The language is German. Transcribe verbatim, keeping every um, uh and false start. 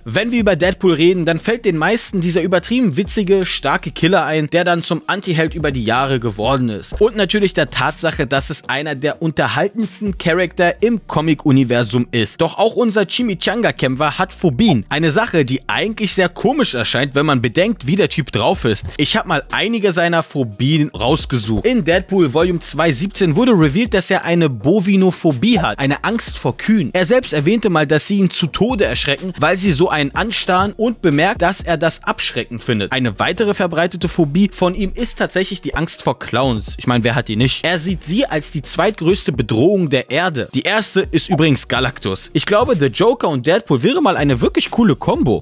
Wenn wir über Deadpool reden, dann fällt den meisten dieser übertrieben witzige, starke Killer ein, der dann zum Anti-Held über die Jahre geworden ist. Und natürlich der Tatsache, dass es einer der unterhaltendsten Charakter im Comic-Universum ist. Doch auch unser Chimichanga-Kämpfer hat Phobien. Eine Sache, die eigentlich sehr komisch erscheint, wenn man bedenkt, wie der Typ drauf ist. Ich habe mal einige seiner Phobien rausgesucht. In Deadpool Volume zwei siebzehn wurde revealed, dass er eine Bovinophobie hat, eine Angst vor Kühen. Er selbst erwähnte mal, dass sie ihn zu Tode erschrecken, weil sie so einen anstarren, und bemerkt, dass er das abschreckend findet. Eine weitere verbreitete Phobie von ihm ist tatsächlich die Angst vor Clowns. Ich meine, wer hat die nicht? Er sieht sie als die zweitgrößte Bedrohung der Erde. Die erste ist übrigens Galactus. Ich glaube, The Joker und Deadpool wäre mal eine wirklich coole Kombo.